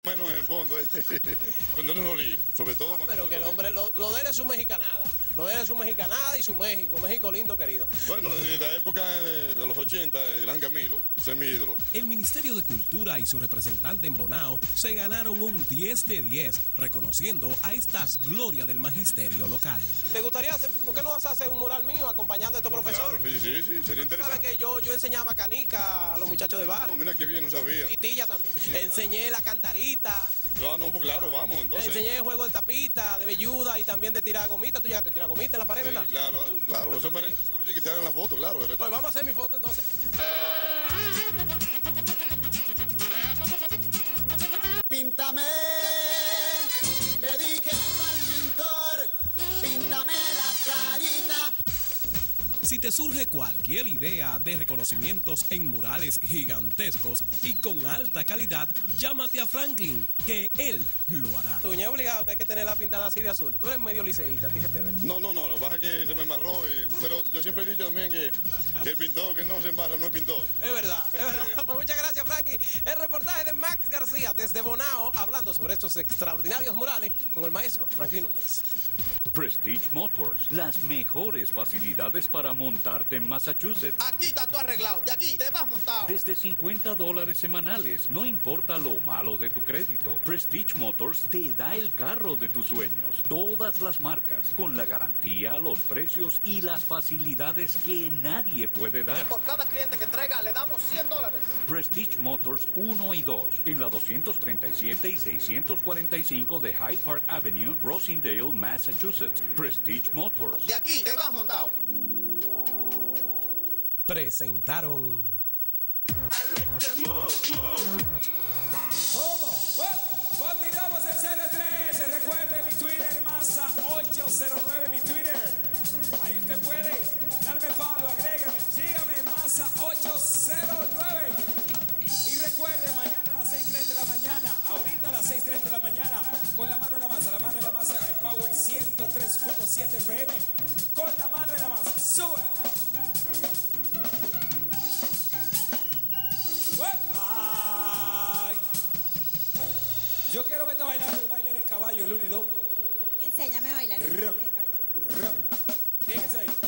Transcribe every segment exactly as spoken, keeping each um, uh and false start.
Menos en el fondo, eh. Cuando no lo lío, sobre todo. Ah, pero que el hombre, lo, lo de él es su mexicanada. Lo de él es su mexicanada y su México. México lindo, querido. Bueno, desde la época de, de los ochenta, el gran Camilo, ese es mi ídolo. El Ministerio de Cultura y su representante en Bonao se ganaron un diez de diez, reconociendo a estas glorias del magisterio local. ¿Te gustaría hacer, por qué no vas a hacer un mural mío acompañando a estos profesores? Claro, sí, sí, sí, sería interesante. ¿Sabes que yo, yo enseñaba canica a los muchachos del barrio? No, mira qué bien, no sabía. Pitilla también. Sí. Enseñé la cantarita. No, no, pues claro, vamos, entonces. Enseñé el juego de tapita, de velluda y también de tirar gomita. Tú llegaste a tirar gomita en la pared, sí, ¿verdad? Claro, claro, eso merece que te hagan la foto, claro. Pues vamos a hacer mi foto entonces. Píntame, le dije al pintor, píntame la carita. Si te surge cualquier idea de reconocimientos en murales gigantescos y con alta calidad, llámate a Franklin, que él lo hará. Tuñe es obligado que hay que tenerla pintada así de azul. Tú eres medio liceísta, a ti se te ve. No, no, no, lo que pasa es que se me embarró. Y, pero yo siempre he dicho también que, que el pintor que no se embarra no es pintor. Es verdad, es verdad. Pues muchas gracias, Franklin. El reportaje de Max García desde Bonao, hablando sobre estos extraordinarios murales con el maestro Franklin Núñez. Prestige Motors, las mejores facilidades para montarte en Massachusetts. Aquí está todo arreglado, de aquí te vas montado. Desde cincuenta dólares semanales, no importa lo malo de tu crédito. Prestige Motors te da el carro de tus sueños. Todas las marcas, con la garantía, los precios y las facilidades que nadie puede dar. Y por cada cliente que traiga le damos cien dólares. Prestige Motors uno y dos, en la doscientos treinta y siete y seiscientos cuarenta y cinco de Hyde Park Avenue, Rosendale, Massachusetts. Prestige Motors. De aquí te vas montado. Presentaron. ¿Cómo? Bueno, continuamos en cero tres. Recuerde mi Twitter, Masa ocho cero nueve, mi Twitter. Ahí usted puede darme follow, agrégueme, sígame, Masa ocho cero nueve. Y recuerde, mañana a las seis y treinta de la mañana, ahorita a las seis y treinta de la mañana, con la mano en la masa, la mano en la masa en Power ciento tres punto siete F M, con la mano en la masa, sube. Bueno, ay. Yo quiero verte bailando el baile del caballo, el uno y dos. Enséñame a bailar. Rum, rum. Fíjense ahí.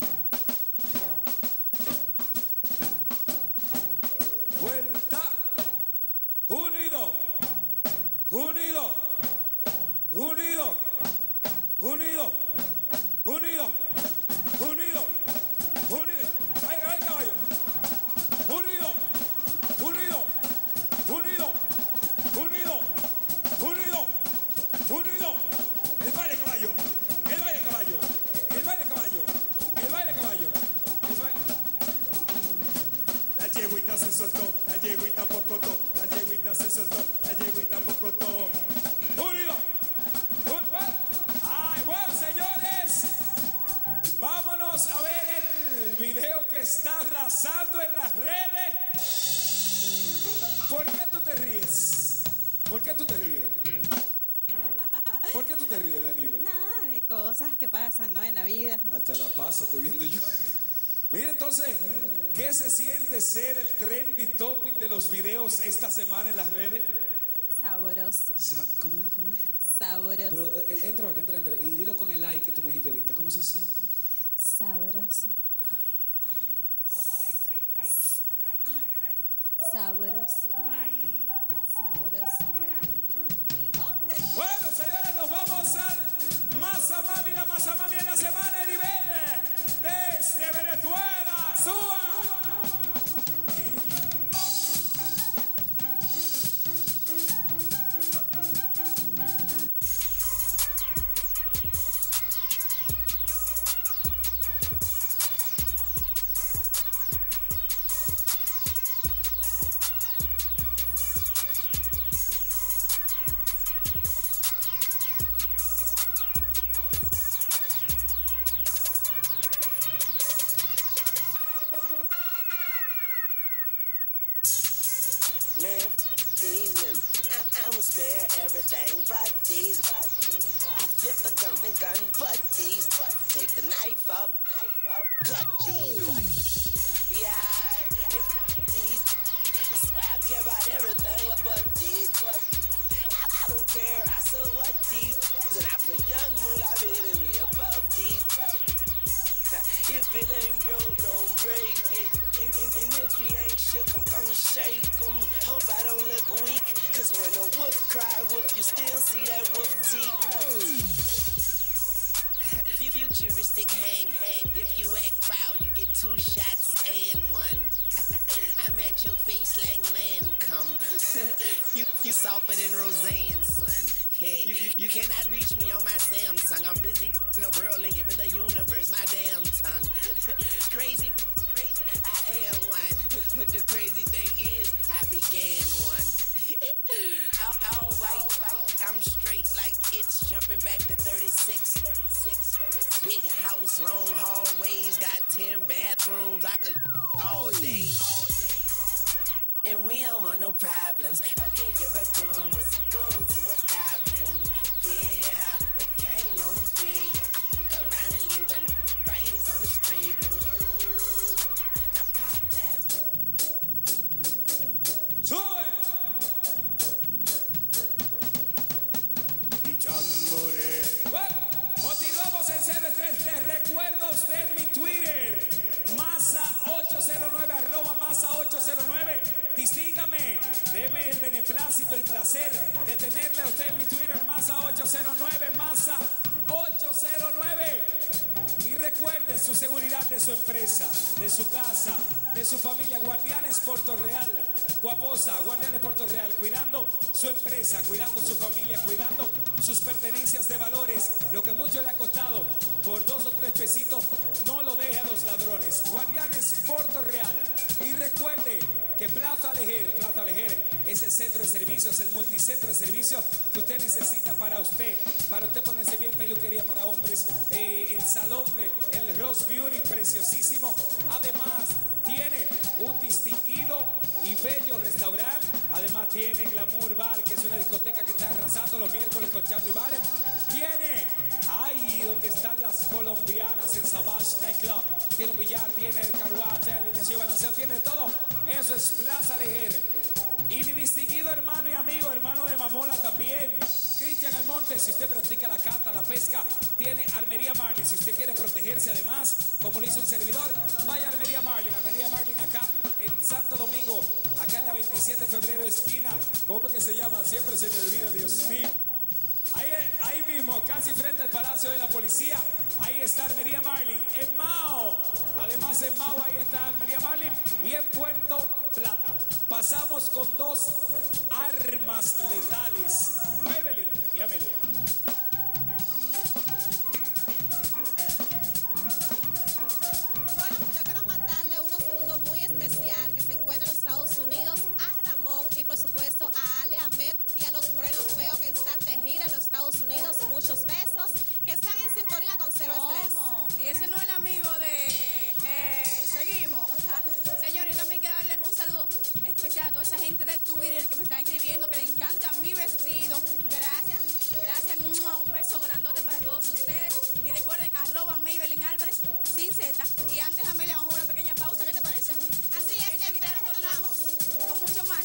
Vuelta. Uno y dos. Uno y dos. Uno y dos. Uno y dos. Uno y dos. Uno y dos. Uno y dos. Ahí va el caballo. Uno y dos. Uno y dos. Uno y dos. Uno y dos. Uno y dos. Uno y dos. El baile caballo. El baile caballo. El baile caballo. El baile caballo. El baile. La yeguita se soltó. La yeguita pocotó. La yeguita se soltó. La yeguita pocotó. Uno y dos. Ay, bueno, señores. Vámonos a ver el video que está arrasando en las redes. ¿Por qué tú te ríes? ¿Por qué tú te ríes? ¿Por qué tú te ríes, Danilo? Nada, de cosas que pasan, ¿no? En la vida. Hasta la paso estoy viendo yo. Mira, entonces, ¿qué se siente ser el trendy topping de los videos esta semana en las redes? Sabroso. Sa- ¿Cómo es? ¿Cómo es? Sabroso. Pero eh, entra acá, entra, entra. Y dilo con el like que tú me dijiste ahorita. ¿Cómo se siente? Sabroso. Sabroso. Sabroso. Bueno, señores, nos vamos al Masa Mami, la Masa Mami en la semana, Heribel, desde Venezuela. ¡Suba! Man, these new. I- I'ma spare everything but these. I flip a gun and gun but these. Take the knife off, cut these. Yeah, if these. I swear I care about everything but these. it ain't broke, don't break it. And, and, and if he ain't shook, I'm gon' shake him. Hope I don't look weak, cause when a wolf cry, wolf, you still see that wolf teeth. Futuristic hang, hang. If you act foul, you get two shots and one. I'm at your face like Lancome. you, you softer than Roseanne, son. Hey, you, you cannot reach me on my Samsung. I'm busy in the world and giving the universe my damn tongue. Crazy, crazy, I am one. But the crazy thing is, I began one. All right, I'm straight like it's jumping back to thirty-six. Big house, long hallways, got ten bathrooms. I could all day. And we don't want no problems. Okay, you're a goon. What's a goon to a goblin? Yeah, the king on the free. Around and leaving brains on the street. Ooh, now pop that. ¡Sube! Bueno, continuamos en cero tres tres. Recuerda usted mi Twitter, Masa ocho cero nueve, arroba Masa ocho cero nueve. Distíngame, deme el beneplácito, el placer de tenerle a usted en mi Twitter, Masa ocho cero nueve, Masa ocho cero nueve. Y recuerde su seguridad de su empresa, de su casa, de su familia. Guardianes Puerto Real, Guaposa, Guardianes Puerto Real, cuidando su empresa, cuidando su familia, cuidando sus pertenencias de valores. Lo que mucho le ha costado, por dos o tres pesitos, no lo deje a los ladrones. Guardianes Puerto Real. Y recuerde que Plaza Lejer, Plaza Lejer es el centro de servicios, el multicentro de servicios que usted necesita para usted, para usted ponerse bien, peluquería para hombres, eh, el salón de el Rose Beauty, preciosísimo. Además, tiene un distinguido y bello restaurante. Además, tiene Glamour Bar, que es una discoteca que está arrasando los miércoles con Charlie Valen. Tiene ahí donde están las colombianas en Savage Nightclub. Tiene un billar, tiene el carruaje, alineación, balanceo, tiene todo. Eso es Plaza Lejer. Y mi distinguido hermano y amigo, hermano de Mamola también, Cristian Almonte. Si usted practica la cata, la pesca, tiene Armería Marlin. Si usted quiere protegerse además, como lo hizo un servidor, vaya a Armería Marlin. Armería Marlin acá en Santo Domingo, acá en la veintisiete de febrero, esquina, ¿cómo que se llama? Siempre se me olvida, Dios mío. Ahí, ahí mismo, casi frente al Palacio de la Policía, ahí está Armería Marlin. En Mao, además en Mao, ahí está Armería Marlin. Y en Puerto Plata, pasamos con dos armas letales, Evelyn y Amelia. Bueno, pues yo quiero mandarle unos saludos muy especial que se encuentran en los Estados Unidos a Ramón y por supuesto a Ale, Ahmed y a los morenos feos que están de gira en los Estados Unidos. Muchos besos, que están en sintonía con Cero Estrés. ¿Cómo? Y ese no es el amigo de eh, Seguimos. Señor, yo también quiero darle un saludo especial a toda esa gente del Twitter que me está escribiendo, que le encanta mi vestido. Gracias, gracias. Un beso grandote para todos ustedes. Y recuerden, arroba Maybelline Álvarez sin Z. Y antes, Amelia, vamos a una pequeña pausa. ¿Qué te parece? Así es, en breve retornamos con mucho más.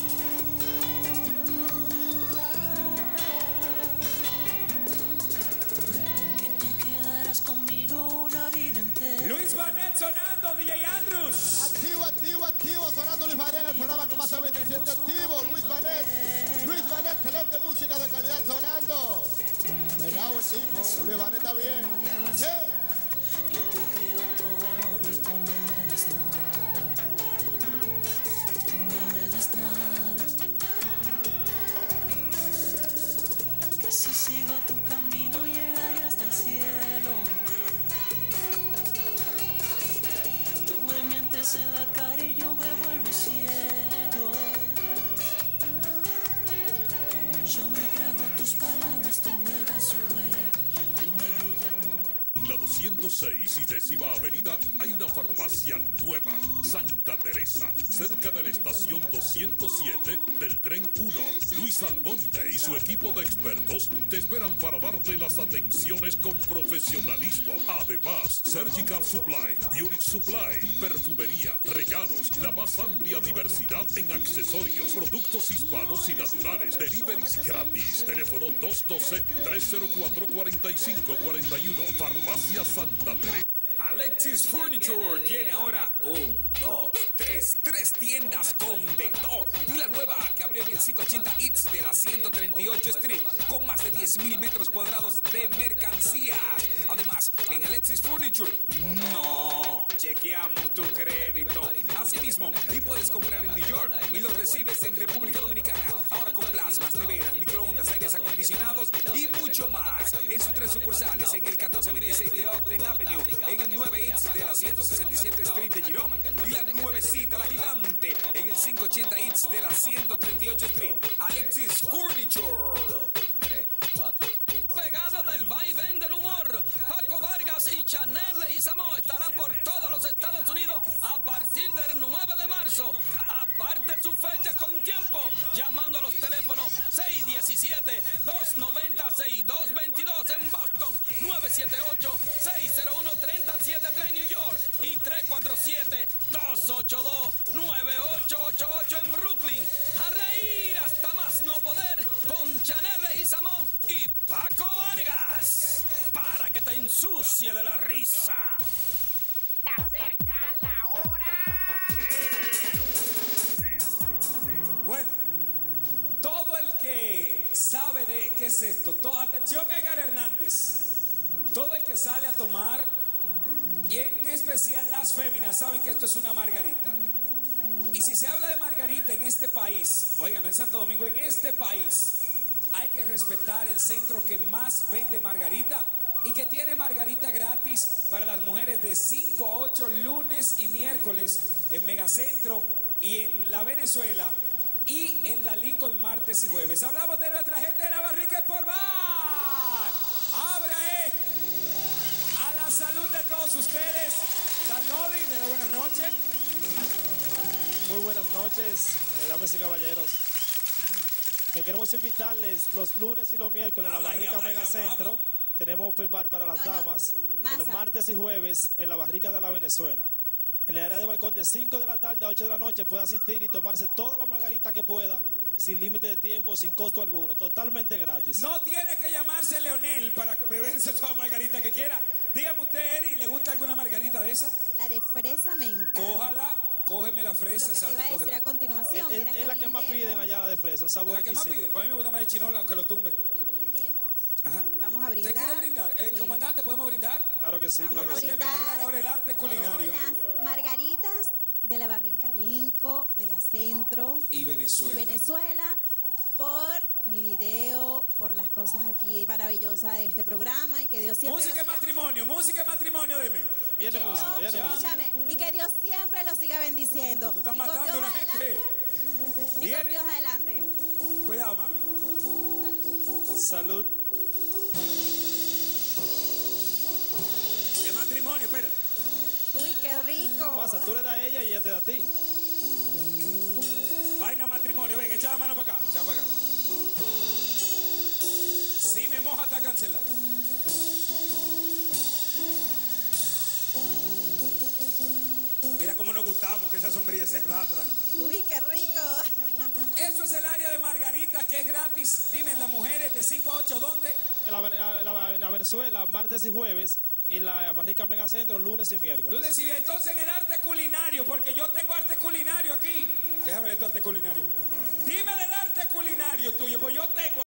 Luis Vanet sonando, D J Andrews. Activo, activo, activo, sonando Luis Vanet en el programa con más de veintisiete activo. Luis Vanet, Luis Vanet, excelente música de calidad sonando. Pegado el tipo, Luis Vanet está bien. Sí. Yo te creo todo y tú no me das nada. Tú no me das nada. Que si sigo tu camino llegaré hasta el cielo. Tú me mientes en la cara y yo me vuelvo ciego. Yo me trago tus palabras, tú juegas su juego y me brilla el mundo. En la doscientos seis y décima avenida hay una farmacia nueva, Santa Teresa, cerca de la estación doscientos siete del tren uno. Luis Almonte y su equipo de expertos te esperan para darte las atenciones con profesionalismo. Además, Surgical Supply, Beauty Supply, perfumería, regalos, la más amplia diversidad en accesorios, productos hispanos y naturales, deliveries gratis. Teléfono dos uno dos, tres cero cuatro, cuatro cinco cuatro uno. Farmacia Santa Teresa. Alexis Furniture tiene ahora un, dos, tres, tres tiendas con de todo. Y la nueva que abrió en el quinientos ochenta East de la ciento treinta y ocho Street con más de diez mil metros cuadrados de mercancías. Además, en Alexis Furniture, no, chequeamos tu crédito. Asimismo, y puedes comprar en New York y los recibes en República Dominicana. Ahora con plasmas, neveras, microondas, aires acondicionados y mucho más. En sus tres sucursales, en el catorce veintiséis de Ogden Avenue, en el nueve East de la ciento sesenta y siete Street de Girón y la nuevecita, la gigante, en el quinientos ochenta East de la ciento treinta y ocho Street. Alexis Furniture. Pegado del vaivén del humor, Paco Vargas y Chanel Leguizamo estarán por todos los Estados Unidos a partir del nueve de marzo. Aparte su fecha con tiempo, llamando a los teléfonos seis uno siete, dos nueve cero, seis dos dos dos en Boston, nueve siete ocho, seis cero uno, tres siete tres New York y tres cuatro siete, dos ocho dos, nueve ocho ocho ocho en Brooklyn. A reír hasta más no poder con Chanel Leguizamo y Paco Vargas, para que te ensucie de la risa. Acerca la hora. Bueno, todo el que sabe de qué es esto, to, atención Edgar Hernández, todo el que sale a tomar, y en especial las féminas, saben que esto es una margarita. Y si se habla de margarita en este país, oigan, no en Santo Domingo, en este país, hay que respetar el centro que más vende margarita y que tiene margarita gratis para las mujeres de cinco a ocho lunes y miércoles en Megacentro y en la Venezuela y en la Lincoln martes y jueves. Hablamos de nuestra gente de la Barrica por Bar. Abra eh, a la salud de todos ustedes. Danodi, de la buenas noches. Muy buenas noches, eh, damas y caballeros. Eh, queremos invitarles los lunes y los miércoles en la Barrica Megacentro. Tenemos open bar para las No, no. damas. Masa. Y los martes y jueves en la Barrica de la Venezuela. En el área de balcón de cinco de la tarde a ocho de la noche puede asistir y tomarse toda la margarita que pueda, sin límite de tiempo, sin costo alguno, totalmente gratis. No tiene que llamarse Leonel para beberse toda margarita que quiera. Dígame usted, Eri, ¿le gusta alguna margarita de esa? La de fresa me encanta. Cójala, cógeme la fresa, Lo que te iba a decir a continuación Es, era es que la que más brindemos. piden allá, la de fresa, un sabor La que más exquisito. piden, para mí me gusta más el chinola, aunque lo tumbe. Ajá. Vamos a ¿Usted brindar. quiere brindar? Eh, Sí. Comandante, ¿podemos brindar? Claro que sí, Vamos claro a que sí. brindar Ahora el arte culinario. con las margaritas de la Barrica Linco, Megacentro Y Venezuela. y Venezuela, por mi video, por las cosas aquí maravillosas de este programa y que Dios siempre Música y los siga- matrimonio, música y matrimonio, dime. Viene Yo, música, viene música. escúchame, y que Dios siempre los siga bendiciendo. Tú estás Y con matando a Dios una adelante, gente. Y con Viene. Dios adelante. Cuidado, mami. Salud. El matrimonio, espera. Uy, qué rico. Pasa, tú le das a ella y ella te da a ti. Vaina matrimonio, ven, echa la mano para acá, echa para acá. Si me moja, está cancelado. Mira cómo nos gustamos, que esas sombrillas se arrastran. Uy, qué rico. Eso es el área de margaritas que es gratis. Dime, las mujeres de cinco a ocho, ¿dónde? En la, en la- en la Venezuela, martes y jueves. Y la Barrica Megacentro, lunes y miércoles. Lunes y bien. Entonces en el arte culinario, porque yo tengo arte culinario aquí. Déjame ver tu arte culinario. Dime del arte culinario tuyo, pues yo tengo.